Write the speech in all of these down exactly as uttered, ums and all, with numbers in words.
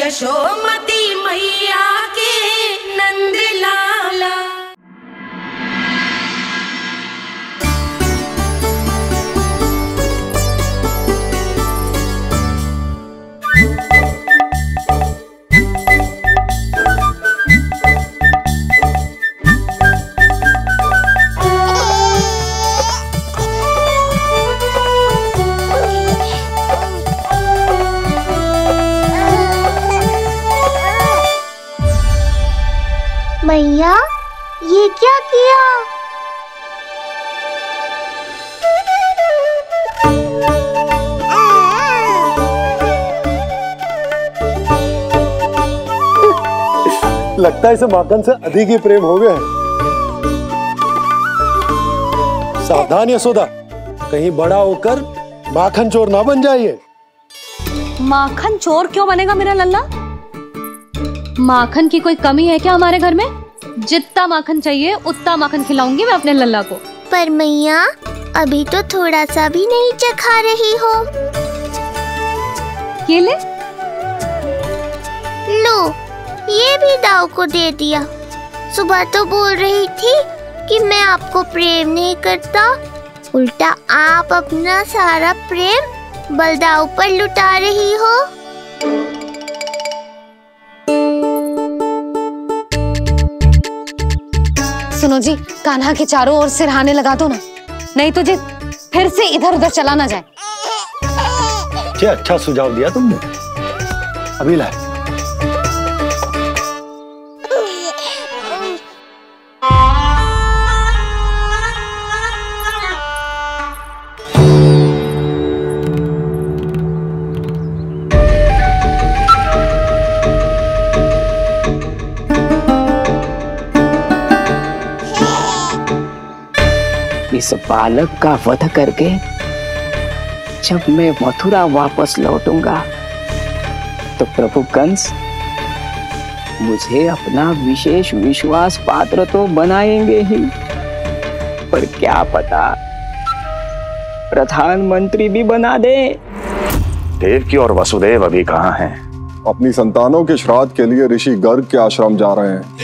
यशोमती मैया के नंदलाला। मैया, ये क्या किया? लगता है इसे माखन से अधिक ही प्रेम हो गया है। सावधान यशोदा, कहीं बड़ा होकर माखन चोर ना बन जाइए। माखन चोर क्यों बनेगा मेरा लल्ला? माखन की कोई कमी है क्या हमारे घर में? जितना माखन चाहिए उतना माखन खिलाऊंगी मैं अपने लल्ला को। पर मैया, अभी तो थोड़ा सा भी नहीं चखा रही हो। ये ले। लो, ये भी दाऊ को दे दिया। सुबह तो बोल रही थी कि मैं आपको प्रेम नहीं करता, उल्टा आप अपना सारा प्रेम बलदाऊ पर लुटा रही हो। सुनो जी, कान्हा के चारों ओर सिरहाने लगा दो ना, नहीं तो जी फिर से इधर उधर चला ना जाए। क्या अच्छा सुझाव दिया तुमने। अभी लाए। इस बालक का वध करके जब मैं मथुरा वापस लौटूंगा तो प्रभु कंस मुझे अपना विशेष विश्वास पात्र तो बनाएंगे ही, पर क्या पता प्रधानमंत्री भी बना दे। देवकी और वसुदेव अभी कहाँ हैं? अपनी संतानों के श्राद्ध के लिए ऋषि गर्ग के आश्रम जा रहे हैं।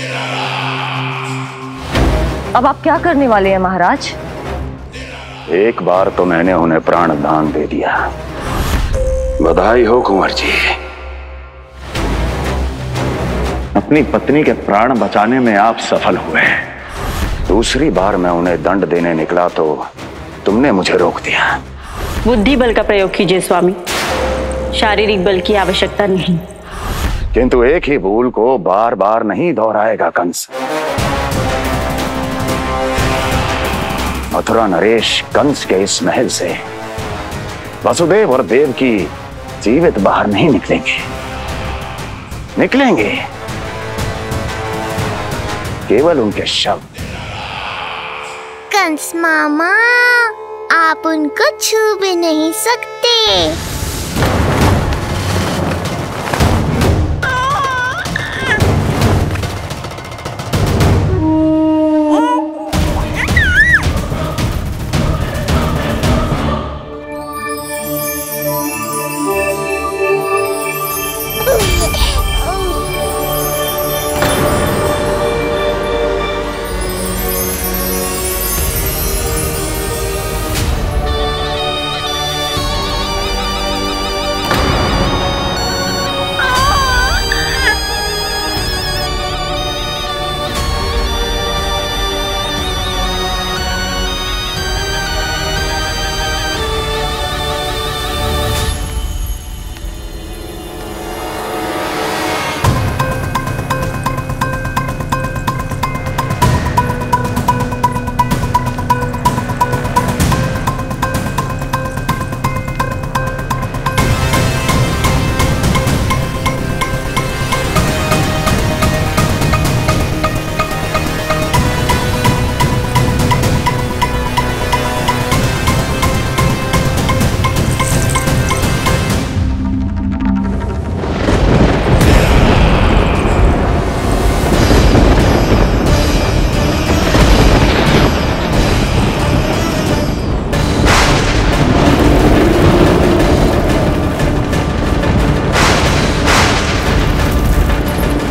अब आप क्या करने वाले हैं महाराज? एक बार तो मैंने उन्हें प्राण दान दे दिया। बधाई हो कुंवर जी। अपनी पत्नी के प्राण बचाने में आप सफल हुए। दूसरी बार मैं उन्हें दंड देने निकला तो तुमने मुझे रोक दिया। बुद्धि बल का प्रयोग कीजिए स्वामी, शारीरिक बल की आवश्यकता नहीं। किंतु एक ही भूल को बार बार नहीं दोहराएगा कंस। मथुरा नरेश कंस के इस महल से वसुदेव और देवकी जीवित बाहर नहीं निकलेंगे। निकलेंगे केवल उनके शव। कंस मामा, आप उनको छू भी नहीं सकते।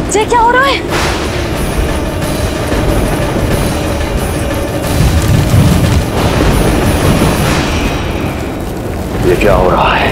ये क्या हो रहा है? ये क्या हो रहा है?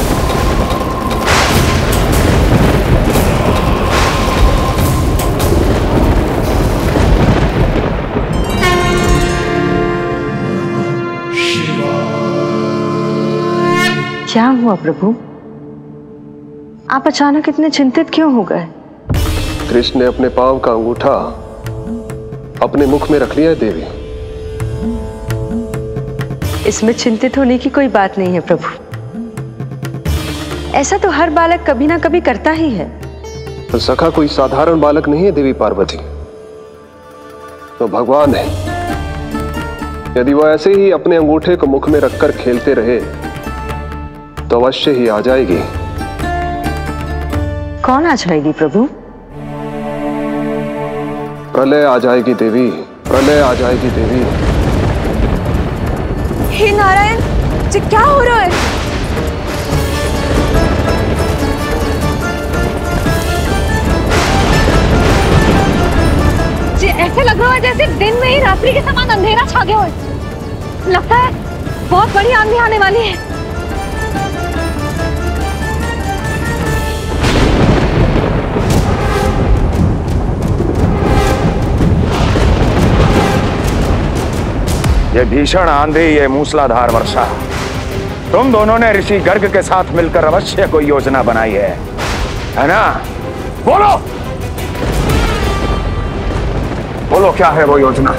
क्या हुआ प्रभु? आप अचानक इतने चिंतित क्यों हो गए? कृष्ण ने अपने पांव का अंगूठा अपने मुख में रख लिया है देवी। इसमें चिंतित होने की कोई बात नहीं है प्रभु। ऐसा तो हर बालक कभी ना कभी करता ही है। तो सखा कोई साधारण बालक नहीं है देवी पार्वती, तो भगवान है। यदि वो ऐसे ही अपने अंगूठे को मुख में रखकर खेलते रहे तो अवश्य ही आ जाएगी। कौन आ जाएगी प्रभु? प्रलय आ जाएगी देवी, प्रलय आ जाएगी देवी। हे नारायण, ये क्या हो रहा है? ये ऐसे लग रहा है जैसे दिन में ही रात्रि के समान अंधेरा छा गया हो। लगता है बहुत बड़ी आंधी आने वाली है। ये भीषण आंधी, ये मूसलाधार वर्षा, तुम दोनों ने ऋषि गर्ग के साथ मिलकर अवश्य कोई योजना बनाई है, है ना? बोलो बोलो क्या है वो योजना?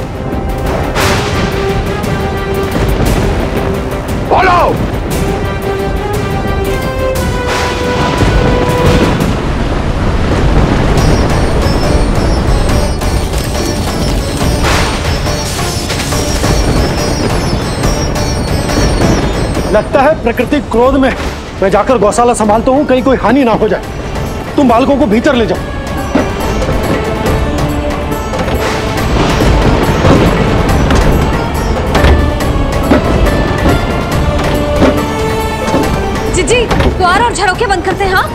बोलो। लगता है प्रकृति क्रोध में। मैं जाकर गौशाला संभालता हूँ, कहीं कोई हानि ना हो जाए। तुम बालकों को भीतर ले जाओ। जी जी, द्वार और झरोखे बंद करते हैं। हाँ,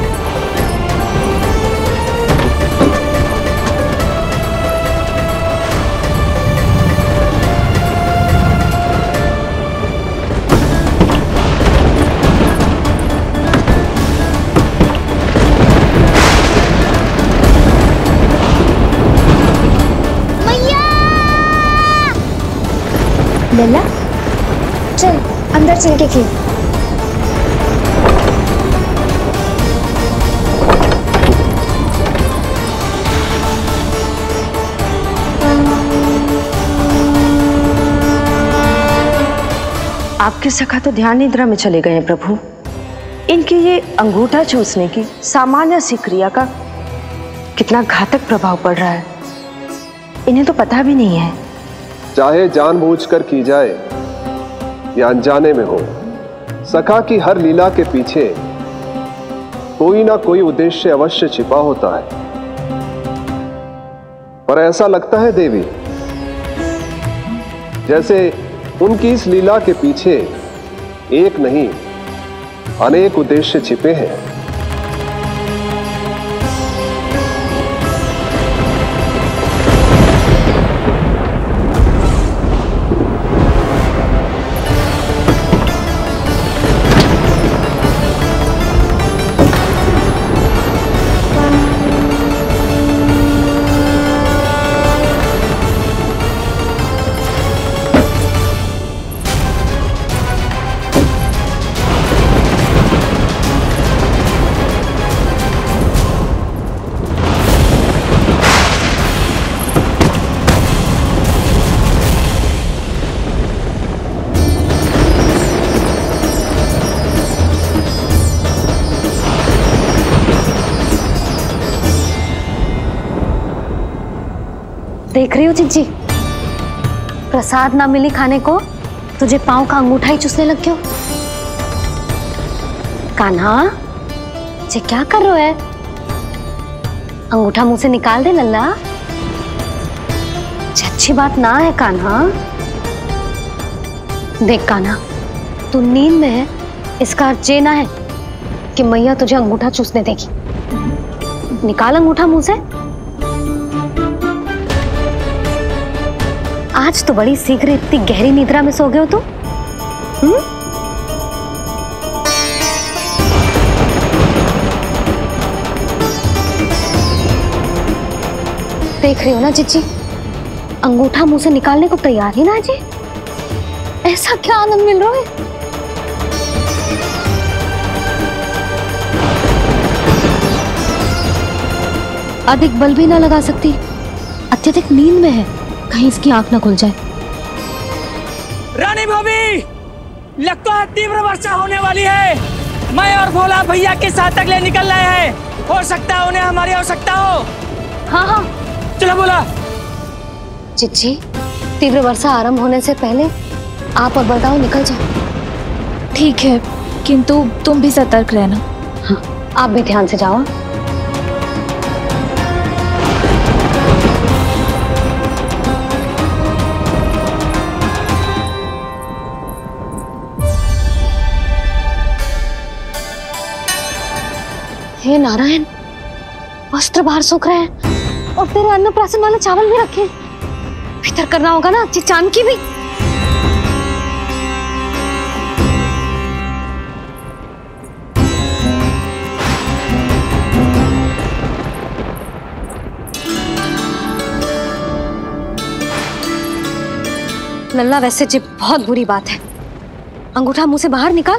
लल्ला, चल अंदर चल के खेल। आपके सखा तो ध्यान निद्रा में चले गए हैं प्रभु। इनकी ये अंगूठा चूसने की सामान्य सी क्रिया का कितना घातक प्रभाव पड़ रहा है, इन्हें तो पता भी नहीं है। चाहे जानबूझकर की जाए या अनजाने में हो, सखा की हर लीला के पीछे कोई ना कोई उद्देश्य अवश्य छिपा होता है। पर ऐसा लगता है देवी जैसे उनकी इस लीला के पीछे एक नहीं अनेक उद्देश्य छिपे हैं। देख रही हो जिंसी, प्रसाद ना मिली खाने को, तुझे पांव का अंगूठा ही चूसने लग गयो। कान्हा, ये क्या कर रहे हो है? अंगूठा मुंह से निकाल दे लल्ला। ये अच्छी बात ना है कान्हा। देख कान्हा, तू नींद में है, इसका अर्थ ये ना है कि मैया तुझे अंगूठा चूसने देगी। निकाल अंगूठा मुंह से। आज तो बड़ी शीघ्र इतनी गहरी निद्रा में सो गए हो तुम। हम्म? देख रही हो ना चिच्ची, अंगूठा मुंह से निकालने को तैयार ही ना जी। ऐसा क्या आनंद मिल रहा है? अधिक बल भी ना लगा सकती, अत्यधिक नींद में है, कहीं इसकी आंख ना खुल जाए। रानी भाभी, लगता है तीव्र वर्षा होने वाली है। मैं और भोला भैया के साथ अगले निकल रहे हैं। हो सकता है उन्हें हमारी आवश्यकता हो। हाँ हाँ चलो बोला। चिच्ची, तीव्र वर्षा आरंभ होने से पहले आप और बड़गांव निकल जाओ। ठीक है, किंतु तुम भी सतर्क रहना। हाँ, आप भी ध्यान से जाओ। हे नारायण, वस्त्र बाहर सूख रहे हैं और तेरे अन्नप्राशन वाले चावल भी रखे। भीतर करना होगा ना अच्छी चांद की भी। लल्ला, वैसे जी बहुत बुरी बात है। अंगूठा मुंह से बाहर निकाल।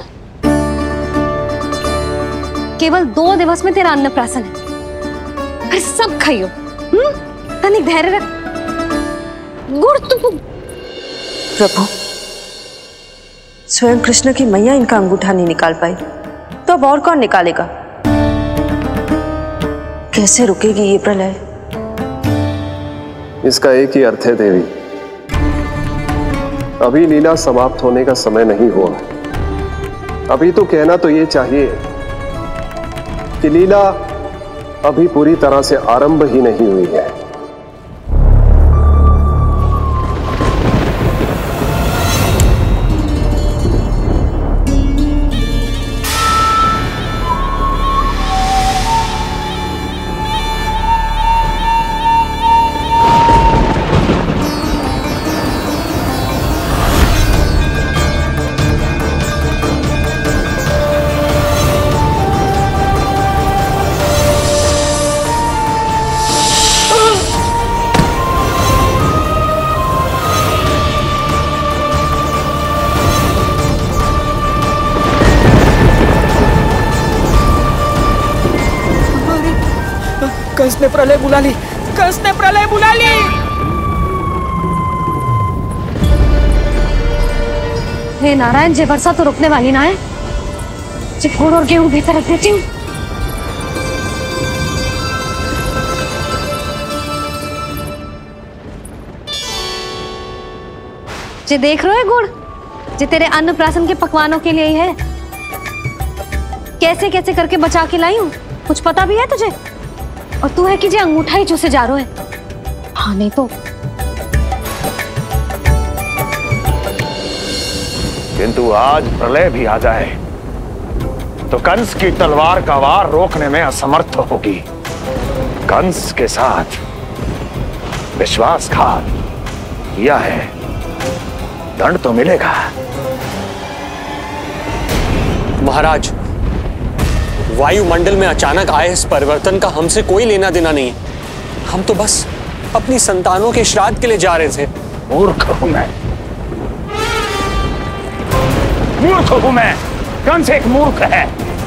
केवल दो दिवस में तेरा अन्नप्राशन है, फिर सब खाइयो। हम्म, तनिक धैर्य रख। गुड़ तो प्रभु, स्वयं कृष्ण की मैया इनका अंगूठा नहीं निकाल पाई, तो अब और कौन निकालेगा? कैसे रुकेगी ये प्रलय? इसका एक ही अर्थ है देवी, अभी लीला समाप्त होने का समय नहीं हुआ। अभी तो कहना तो ये चाहिए कि लीला अभी पूरी तरह से आरंभ ही नहीं हुई है। कंस ने प्रलय बुला ली, कंस ने प्रलय बुला ली। हे नारायण, जे वर्षा तो रुकने वाली ना है। चिकोड़ और गेहूं भीतर रख देती हूँ। जे देख रहे हो गुड़, जे तेरे अन्नप्राशन के पकवानों के लिए ही है। कैसे कैसे करके बचा के लाई हूँ, कुछ पता भी है तुझे? और तू है कि जे अंगूठा ही चूसे जा रहा है। हाँ नहीं तो। किंतु आज प्रलय भी आ जाए तो कंस की तलवार का वार रोकने में असमर्थ होगी। कंस के साथ विश्वासघात किया है, दंड तो मिलेगा। महाराज, वायुमंडल में अचानक आए इस परिवर्तन का हमसे कोई लेना देना नहीं है। हम तो बस अपनी संतानों के श्राद्ध के लिए जा रहे थे। मूर्ख हूं मैं, मूर्ख हूं मैं। कंस एक मूर्ख है,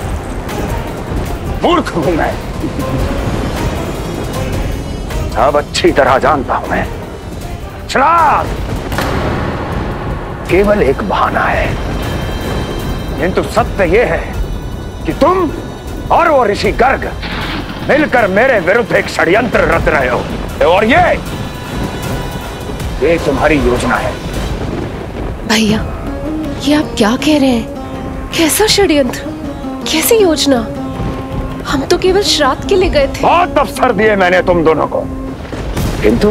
मूर्ख हूं मैं। अब अच्छी तरह जानता हूं मैं, श्राद्ध केवल एक बहाना है। किंतु सत्य यह है कि तुम और वो ऋषि गर्ग मिलकर मेरे विरुद्ध एक षड्यंत्र रच रहे हो, और ये ये तुम्हारी योजना है। भैया, ये आप क्या कह रहे हैं? कैसा षड्यंत्र, कैसी योजना? हम तो केवल श्राद्ध के लिए गए थे। बहुत अवसर दिए मैंने तुम दोनों को, किंतु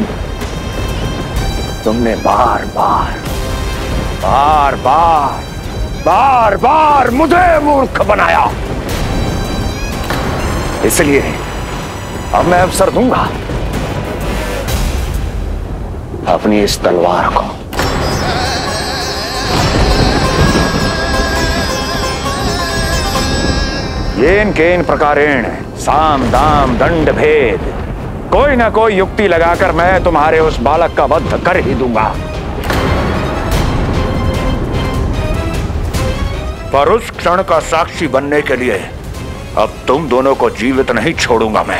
तुमने बार बार बार बार बार बार मुझे मूर्ख बनाया। इसलिए अब मैं अवसर दूंगा अपनी इस तलवार को। येन केन प्रकारेण साम दाम दंड भेद, कोई ना कोई युक्ति लगाकर मैं तुम्हारे उस बालक का वध कर ही दूंगा। पर उस क्षण का साक्षी बनने के लिए अब तुम दोनों को जीवित नहीं छोड़ूंगा मैं।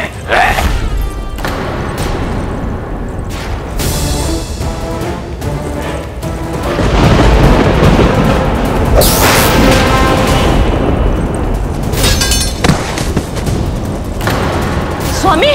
स्वामी,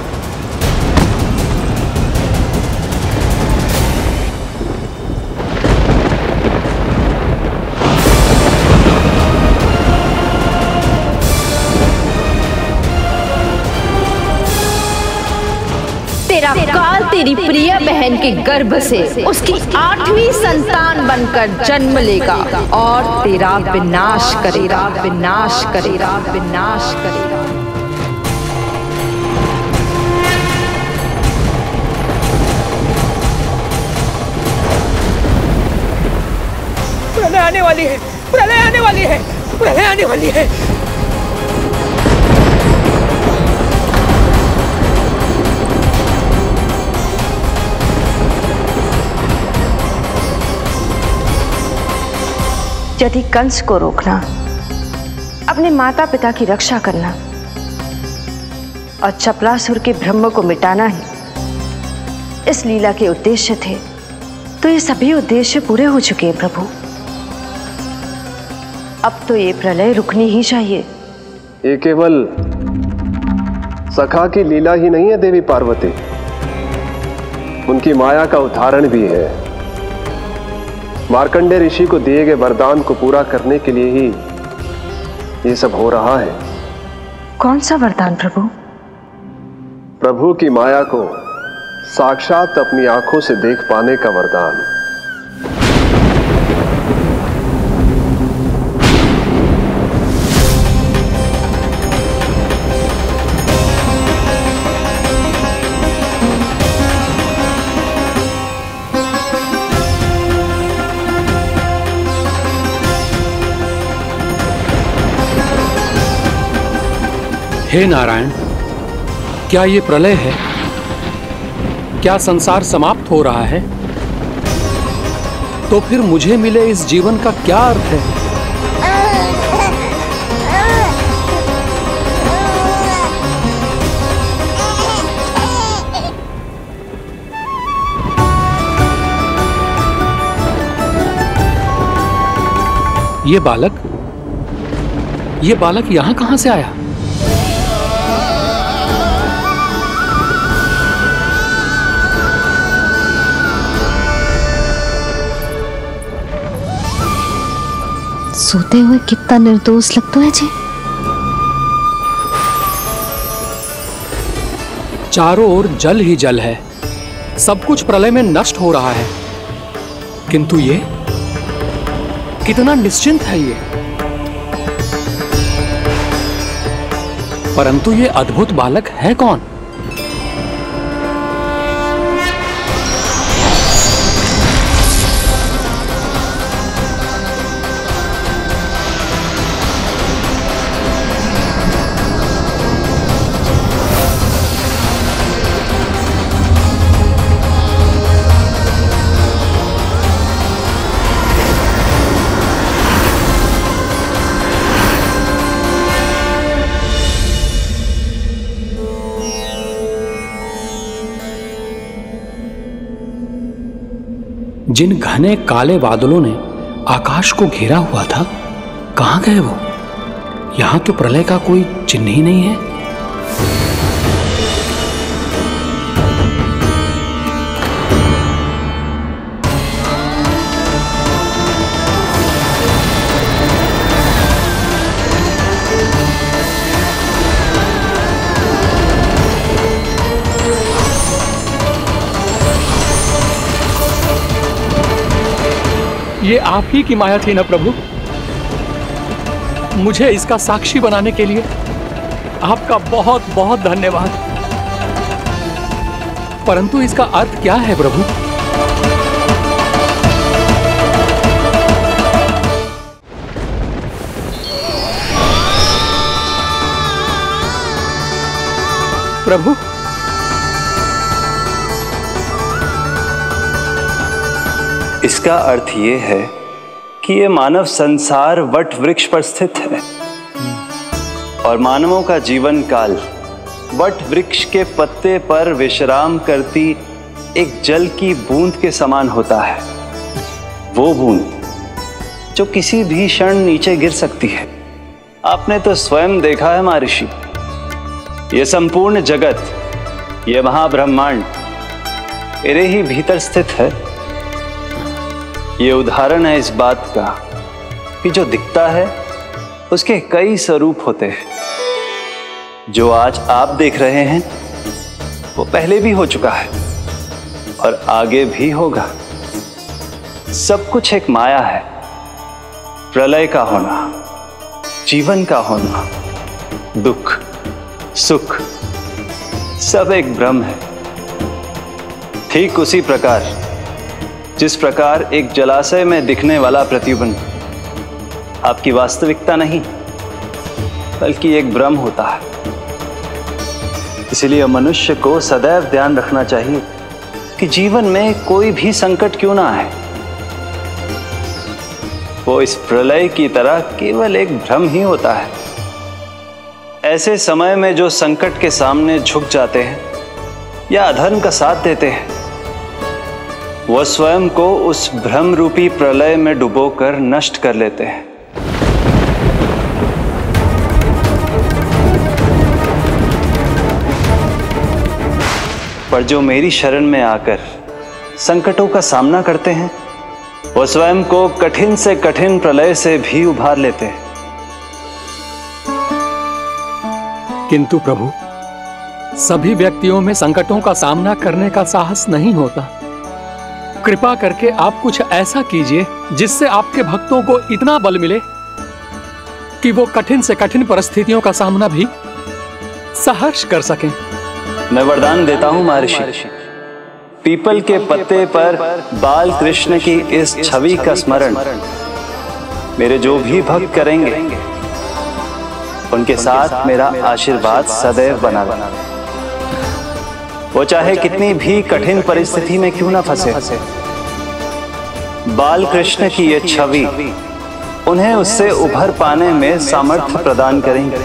तेरा काल तेरी प्रिय बहन के गर्भ से उसकी आठवीं संतान बनकर जन्म लेगा और तेरा विनाश करेगा, विनाश करेगा, विनाश करेगा। प्रलय आने वाली है, प्रलय आने वाली है, प्रलय आने वाली है। यदि कंस को रोकना, अपने माता पिता की रक्षा करना और चपलासुर के ब्रह्म को मिटाना ही इस लीला के उद्देश्य थे, तो ये सभी उद्देश्य पूरे हो चुके हैं प्रभु। अब तो ये प्रलय रुकनी ही चाहिए। ये केवल सखा की लीला ही नहीं है देवी पार्वती, उनकी माया का उदाहरण भी है। मार्कंडेय ऋषि को दिए गए वरदान को पूरा करने के लिए ही ये सब हो रहा है। कौन सा वरदान प्रभु? प्रभु की माया को साक्षात अपनी आंखों से देख पाने का वरदान। हे नारायण, क्या ये प्रलय है? क्या संसार समाप्त हो रहा है? तो फिर मुझे मिले इस जीवन का क्या अर्थ है? ये बालक, ये बालक यहां कहां से आया? सोते हुए कितना निर्दोष लगता है जी। चारों ओर जल ही जल है, सब कुछ प्रलय में नष्ट हो रहा है, किंतु ये कितना निश्चिंत है ये। परंतु ये अद्भुत बालक है कौन? जिन घने काले बादलों ने आकाश को घेरा हुआ था, कहां गए वो? यहां तो प्रलय का कोई चिन्ह ही नहीं है। ये आप ही की माया थी ना प्रभु? मुझे इसका साक्षी बनाने के लिए आपका बहुत बहुत धन्यवाद। परंतु इसका अर्थ क्या है प्रभु? प्रभु, इसका अर्थ ये है कि ये मानव संसार वट वृक्ष पर स्थित है और मानवों का जीवन काल वट वृक्ष के पत्ते पर विश्राम करती एक जल की बूंद के समान होता है। वो बूंद जो किसी भी क्षण नीचे गिर सकती है। आपने तो स्वयं देखा है महर्षि, ये संपूर्ण जगत, ये महाब्रह्मांड मेरे ही भीतर स्थित है। ये उदाहरण है इस बात का कि जो दिखता है उसके कई स्वरूप होते हैं। जो आज आप देख रहे हैं वो पहले भी हो चुका है और आगे भी होगा। सब कुछ एक माया है। प्रलय का होना, जीवन का होना, दुख सुख सब एक भ्रम है। ठीक उसी प्रकार जिस प्रकार एक जलाशय में दिखने वाला प्रतिबिंब आपकी वास्तविकता नहीं बल्कि एक भ्रम होता है। इसलिए मनुष्य को सदैव ध्यान रखना चाहिए कि जीवन में कोई भी संकट क्यों ना आए, वो इस प्रलय की तरह केवल एक भ्रम ही होता है। ऐसे समय में जो संकट के सामने झुक जाते हैं या अधर्म का साथ देते हैं, वह स्वयं को उस भ्रम रूपी प्रलय में डुबोकर नष्ट कर लेते हैं। पर जो मेरी शरण में आकर संकटों का सामना करते हैं, वो स्वयं को कठिन से कठिन प्रलय से भी उभार लेते हैं। किंतु प्रभु, सभी व्यक्तियों में संकटों का सामना करने का साहस नहीं होता। कृपा करके आप कुछ ऐसा कीजिए जिससे आपके भक्तों को इतना बल मिले कि वो कठिन से कठिन परिस्थितियों का सामना भी सहर्ष कर सकें। मैं वरदान देता हूं महर्षि, पीपल के पत्ते पर बाल कृष्ण की इस छवि का स्मरण मेरे जो भी भक्त करेंगे उनके साथ मेरा आशीर्वाद सदैव बना रहना। वो चाहे कितनी भी कठिन परिस्थिति में क्यों ना फंसे, बाल कृष्ण की ये छवि उन्हें उससे उभर पाने में सामर्थ्य प्रदान करेंगे।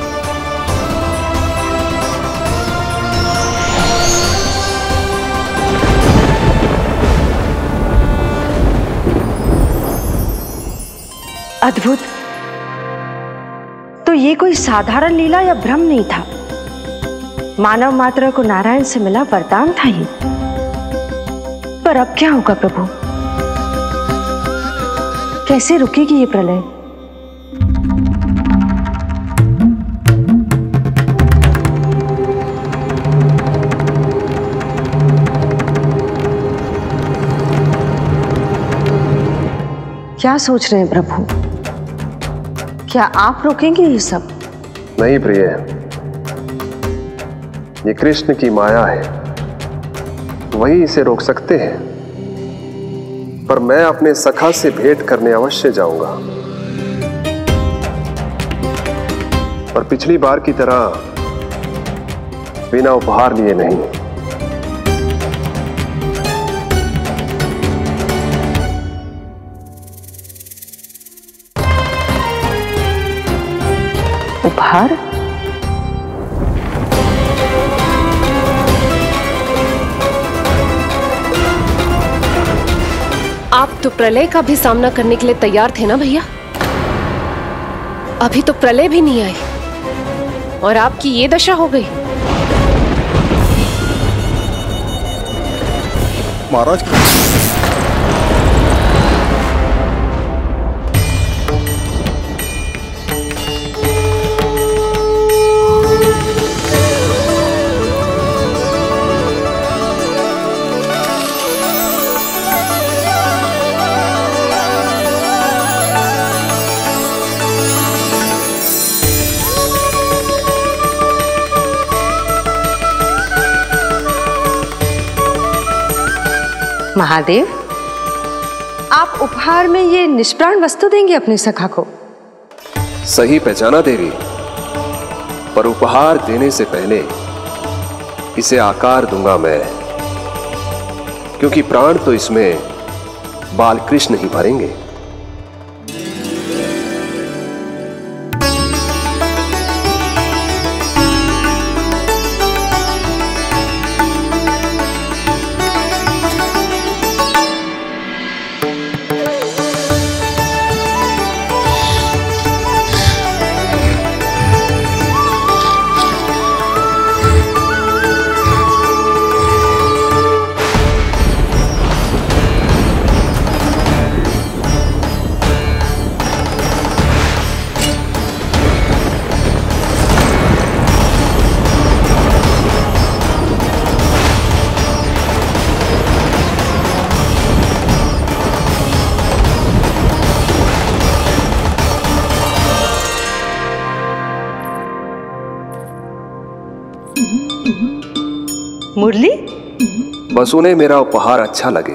अद्भुत। तो ये कोई साधारण लीला या भ्रम नहीं था, मानव मात्र को नारायण से मिला वरदान था ये। पर अब क्या होगा प्रभु? कैसे रुकेगी ये प्रलय? क्या सोच रहे हैं प्रभु? क्या आप रोकेंगे ये सब? नहीं प्रिय, ये कृष्ण की माया है, वही इसे रोक सकते हैं। पर मैं अपने सखा से भेंट करने अवश्य जाऊंगा। पर पिछली बार की तरह बिना उपहार लिए नहीं। उपहार? आप तो प्रलय का भी सामना करने के लिए तैयार थे ना भैया? अभी तो प्रलय भी नहीं आई और आपकी ये दशा हो गई। महाराज, महादेव, आप उपहार में ये निष्प्राण वस्तु देंगे अपनी सखा को? सही पहचाना देवी, पर उपहार देने से पहले इसे आकार दूंगा मैं, क्योंकि प्राण तो इसमें बाल कृष्ण ही भरेंगे। मुरली? बस उन्हें मेरा उपहार अच्छा लगे।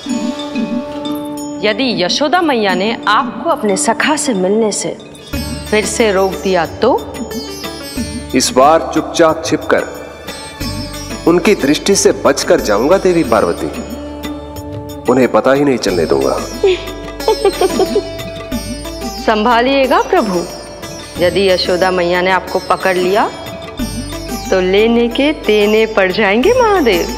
यदि यशोदा मैया ने आपको अपने सखा से मिलने से फिर से रोक दिया तो? इस बार चुपचाप छिपकर उनकी दृष्टि से बचकर जाऊंगा देवी पार्वती, उन्हें पता ही नहीं चलने दूंगा। संभालिएगा प्रभु, यदि यशोदा मैया ने आपको पकड़ लिया तो लेने के देने पड़ जाएंगे महादेव।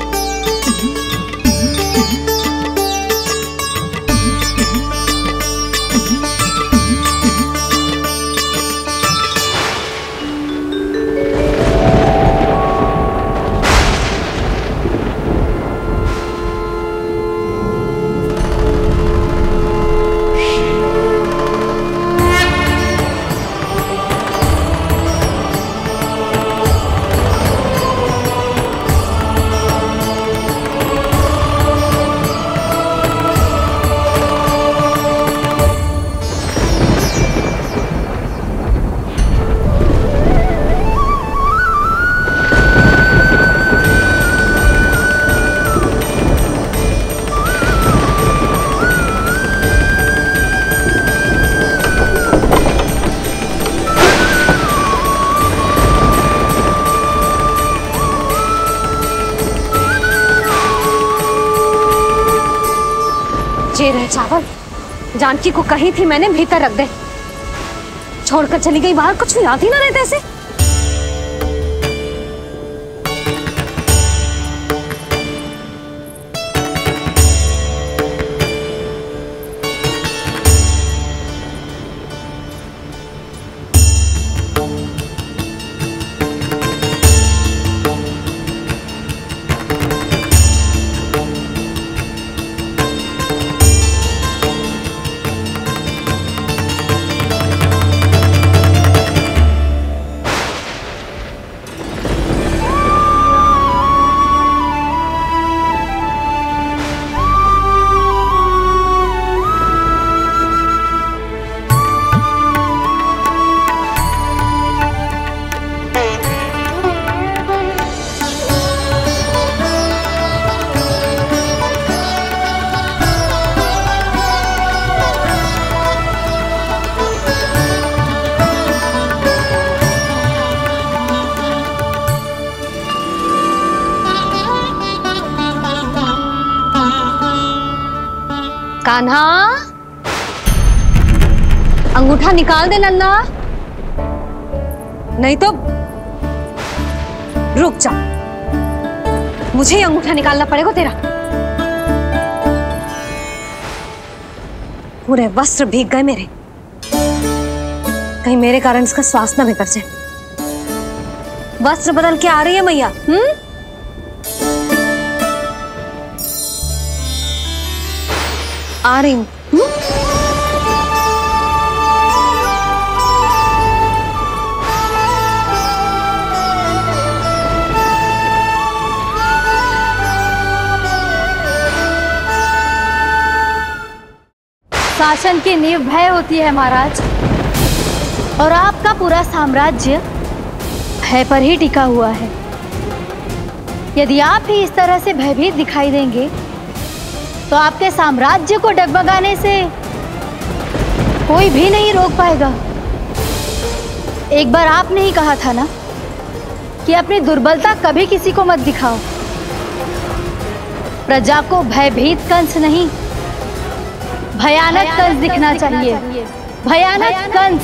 चावल जानकी को कही थी मैंने भीतर रख दे, छोड़कर चली गई बाहर, कुछ याद ही ना रहते ऐसे। कान्हा, अंगूठा निकाल दे नंदा, नहीं तो रुक जा, मुझे ही अंगूठा निकालना पड़ेगा तेरा। पूरे वस्त्र भीग गए मेरे, कहीं मेरे कारण इसका श्वास ना बिगड़ जाए। वस्त्र बदल के आ रही है मैया। हम्म आ रही हूं। शासन की नींव भय होती है महाराज, और आपका पूरा साम्राज्य भय पर ही टिका हुआ है। यदि आप भी इस तरह से भयभीत दिखाई देंगे तो आपके साम्राज्य को डगमगाने से कोई भी नहीं रोक पाएगा। एक बार आपने ही कहा था ना कि अपनी दुर्बलता कभी किसी को मत दिखाओ। प्रजा को भयभीत कंस नहीं, भयानक कंस दिखना चाहिए, भयानक कंस।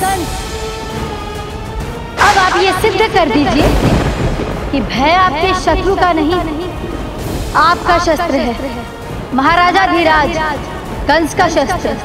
अब आप ये सिद्ध कर दीजिए कि भय आपके शत्रु का नहीं, आपका शस्त्र है। महाराजा धीराज, कंस का शस्त्र।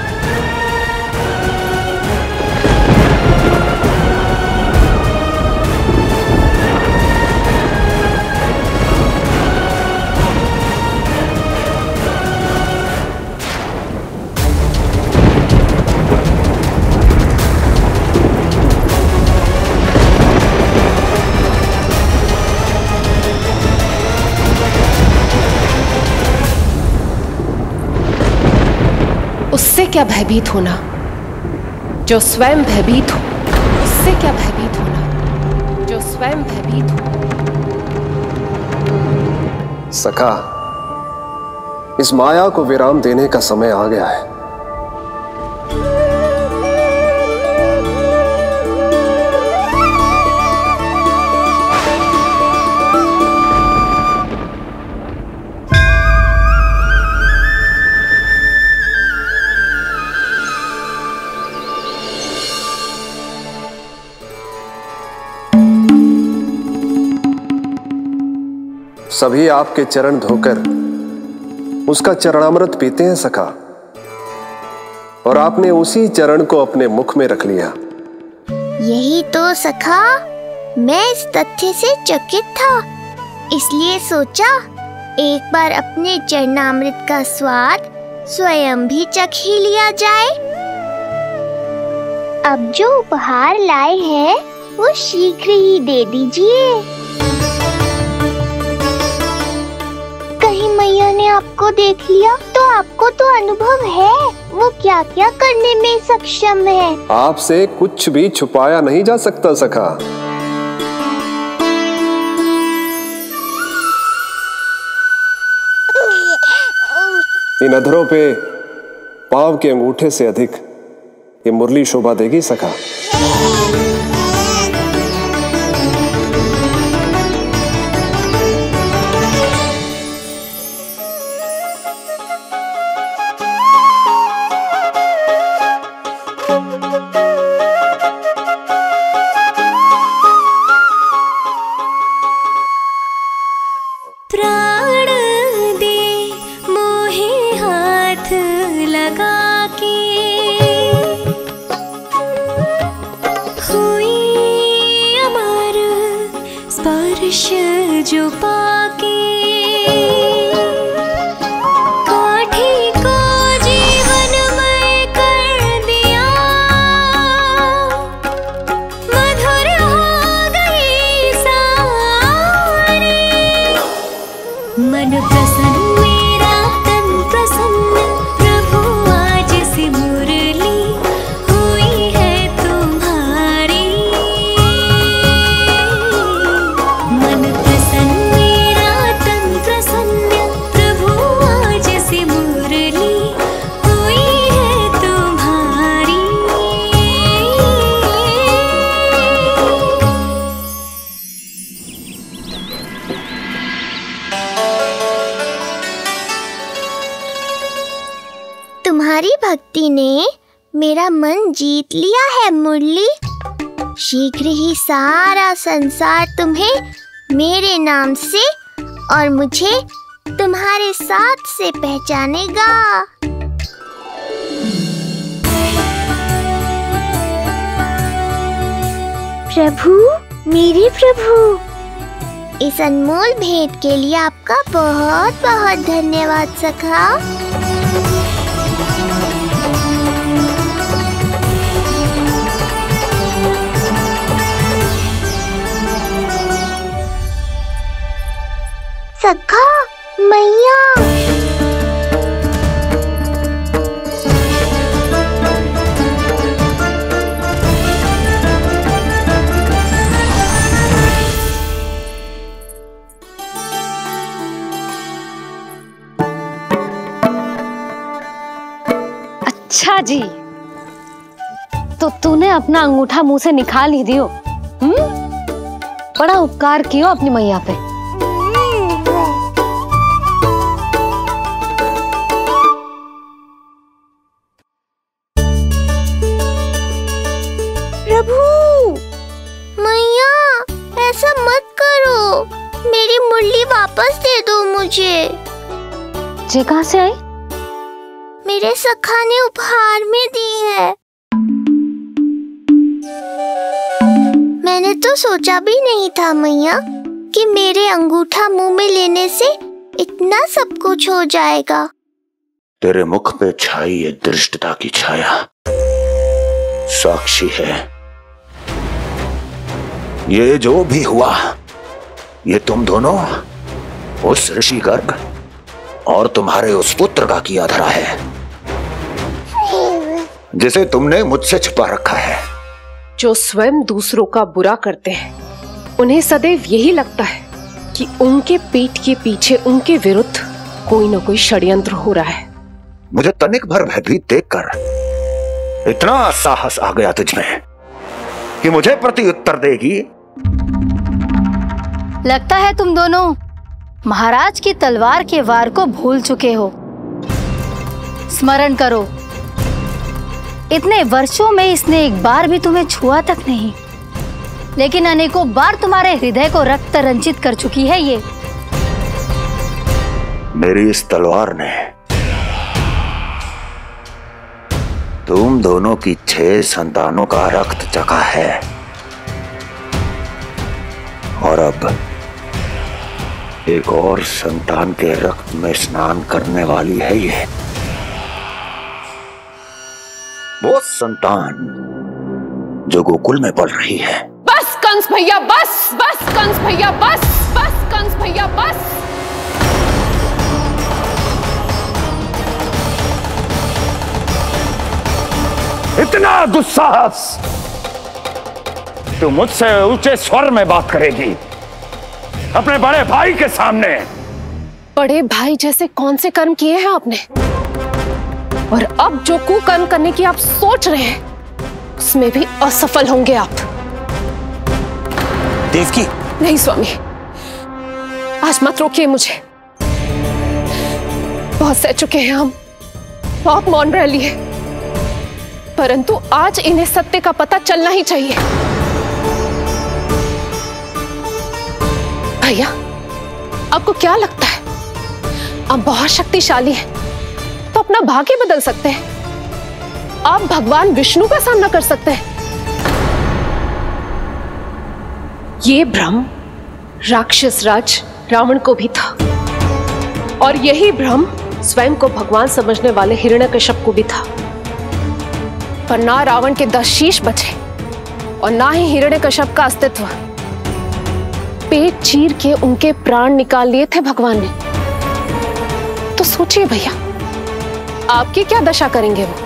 उससे क्या भयभीत होना जो स्वयं भयभीत हो, उससे क्या भयभीत होना जो स्वयं भयभीत हो। सखा, इस माया को विराम देने का समय आ गया है। सभी आपके चरण धोकर उसका चरणामृत पीते हैं सखा, और आपने उसी चरण को अपने मुख में रख लिया। यही तो सखा, मैं इस तथ्य से चकित था, इसलिए सोचा एक बार अपने चरणामृत का स्वाद स्वयं भी चख ही लिया जाए। अब जो उपहार लाए हैं वो शीघ्र ही दे दीजिए। कहीं मैया ने आपको देख लिया तो आपको तो अनुभव है वो क्या क्या करने में सक्षम है। आपसे कुछ भी छुपाया नहीं जा सकता सखा। इन अधरों पे पांव के अंगूठे से अधिक ये मुरली शोभा देगी सखा। भक्ति ने मेरा मन जीत लिया है मुरली। शीघ्र ही सारा संसार तुम्हें मेरे नाम से और मुझे तुम्हारे साथ से पहचानेगा। प्रभु, मेरे प्रभु, इस अनमोल भेंट के लिए आपका बहुत बहुत धन्यवाद सखा। सखा, मैया, अच्छा जी, तो तूने अपना अंगूठा मुंह से निकाल ही दियो। हम्म, बड़ा उपकार कियो अपनी मैया पे। प्रभु, मैया ऐसा मत करो, मेरी मुरली वापस दे दो मुझे। ये कहाँ से आई? मेरे सखा ने उपहार में दी है। मैंने तो सोचा भी नहीं था मैया कि मेरे अंगूठा मुंह में लेने से इतना सब कुछ हो जाएगा। तेरे मुख पे छाई ये दृष्टता की छाया साक्षी है। ये जो भी हुआ, ये तुम दोनों, उस ऋषि गर्ग और तुम्हारे उस पुत्र का किया धरा है, जिसे तुमने मुझसे छुपा रखा है। जो स्वयं दूसरों का बुरा करते हैं, उन्हें सदैव यही लगता है कि उनके पीठ के पीछे उनके विरुद्ध कोई न कोई षड्यंत्र हो रहा है। मुझे तनिक भर भयभीत देखकर इतना साहस आ गया तुझमें कि मुझे प्रति उत्तर देगी। लगता है तुम दोनों महाराज की तलवार के वार को भूल चुके हो। स्मरण करो, इतने वर्षों में इसने एक बार भी तुम्हें छुआ तक नहीं, लेकिन अनेकों बार तुम्हारे हृदय को रक्त रंजित कर चुकी है ये। मेरी इस तलवार ने तुम दोनों की छह संतानों का रक्त चखा है, और अब एक और संतान के रक्त में स्नान करने वाली है ये। वो संतान जो गोकुल में पल रही है। बस कंस भैया बस, बस कंस भैया बस, बस कंस भैया बस। इतना दुस्साहस, तू मुझसे ऊंचे स्वर में बात करेगी अपने बड़े भाई के सामने? बड़े भाई जैसे कौन से कर्म किए हैं आपने? और अब जो कुकर्म करने की आप सोच रहे हैं, उसमें भी असफल होंगे आप। देवकी। नहीं स्वामी, आज मत रोकिए मुझे। बहुत सह चुके हैं हम, बहुत मौन रह लिए, परंतु आज इन्हें सत्य का पता चलना ही चाहिए। भैया, आपको क्या लगता है आप बहुत शक्तिशाली हैं, तो अपना भाग्य बदल सकते हैं? आप भगवान विष्णु का सामना कर सकते हैं। ये भ्रम राक्षस राज रावण को भी था, और यही भ्रम स्वयं को भगवान समझने वाले हिरण्यकश्यप को भी था। पर ना रावण के दस शीश बचे और ना ही हिरण्यकश्यप का अस्तित्व। पेट चीर के उनके प्राण निकाल लिए थे भगवान ने। तो सोचिए भैया, आपकी क्या दशा करेंगे वो?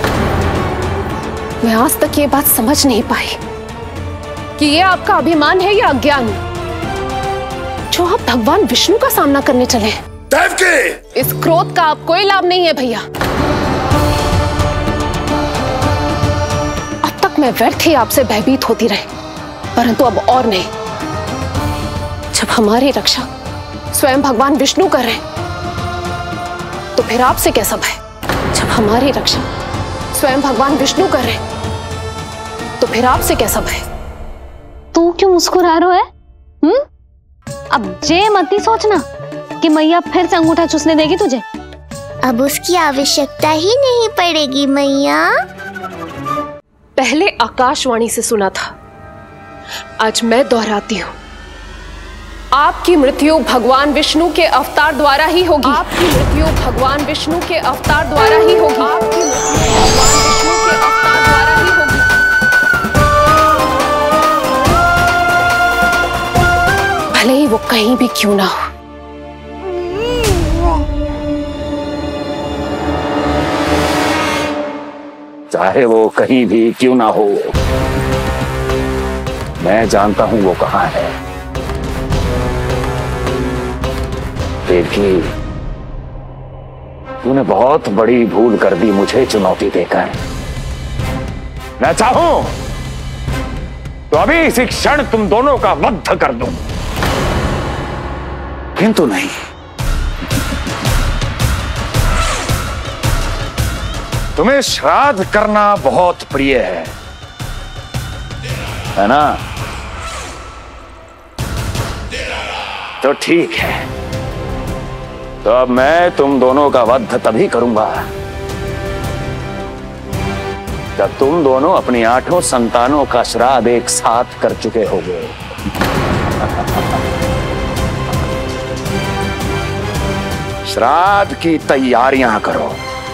मैं आज तक ये बात समझ नहीं पाई कि ये आपका अभिमान है या अज्ञान, जो आप भगवान विष्णु का सामना करने चले हैं। देवकी! इस क्रोध का आप कोई लाभ नहीं है भैया। अब तक मैं व्यर्थ ही आपसे भयभीत होती रही, परंतु अब और नहीं। जब हमारी रक्षा स्वयं भगवान विष्णु कर रहे हैं, तो फिर आपसे कैसा भय? जब हमारी रक्षा स्वयं भगवान विष्णु कर रहे हैं, तो फिर आपसे कैसा भय? तू क्यों मुस्कुरा रहा है? हम्म? अब जे मत ही सोचना कि मैया फिर से अंगूठा चूसने देगी तुझे। अब उसकी आवश्यकता ही नहीं पड़ेगी मैया। पहले आकाशवाणी से सुना था, आज मैं दोहराती हूँ। आपकी मृत्यु भगवान विष्णु के अवतार द्वारा ही होगी। आपकी मृत्यु भगवान विष्णु के अवतार द्वारा ही होगी। आपकी मृत्यु भगवान विष्णु के अवतार द्वारा ही होगी। भले ही वो कहीं भी क्यों ना हो। चाहे वो कहीं भी क्यों ना हो, मैं जानता हूं वो कहां है। देवकी, तूने बहुत बड़ी भूल कर दी मुझे चुनौती देकर। मैं चाहूं तो अभी इसी क्षण तुम दोनों का वध कर दूं, किंतु नहीं। तुम्हें श्राद्ध करना बहुत प्रिय है, है ना? तो ठीक है, तो अब मैं तुम दोनों का वध तभी करूंगा जब तुम दोनों अपनी आठों संतानों का श्राद्ध एक साथ कर चुके होगे। श्राद्ध की तैयारियां करो।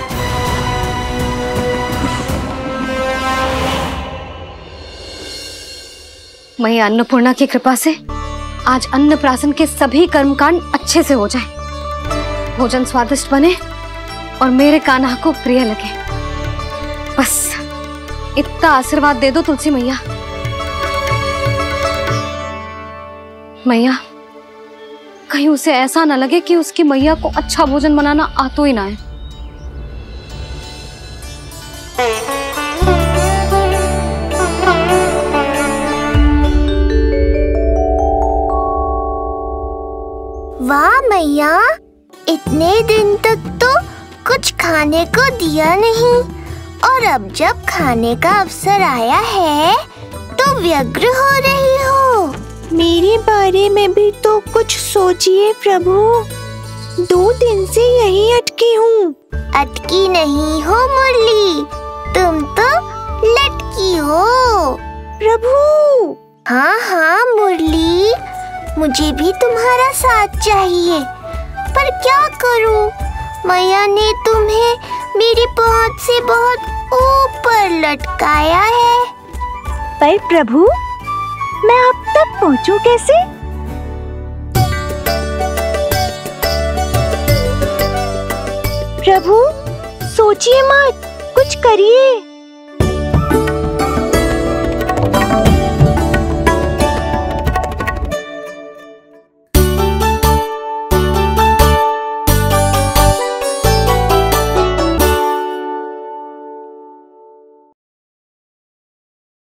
मैया अन्नपूर्णा की कृपा से आज अन्नप्राशन के सभी कर्मकांड अच्छे से हो जाए, भोजन स्वादिष्ट बने और मेरे कान्हा को प्रिय लगे। बस इतना आशीर्वाद दे दो तुलसी मैया। मैया, कहीं उसे ऐसा ना लगे कि उसकी मैया को अच्छा भोजन बनाना आता ही ना है। वाह मैया, इतने दिन तक तो कुछ खाने को दिया नहीं, और अब जब खाने का अवसर आया है तो व्यग्र हो रही हो। मेरे बारे में भी तो कुछ सोचिए प्रभु, दो दिन से यहीं अटकी हूँ। अटकी नहीं हो मुरली, तुम तो लटकी हो। प्रभु। हाँ हाँ मुरली, मुझे भी तुम्हारा साथ चाहिए, पर क्या करूं? मैया ने तुम्हें मेरी पहुंच से बहुत ऊपर लटकाया है। पर प्रभु, मैं अब तक पहुंचूं कैसे? प्रभु, सोचिए मत, कुछ करिए।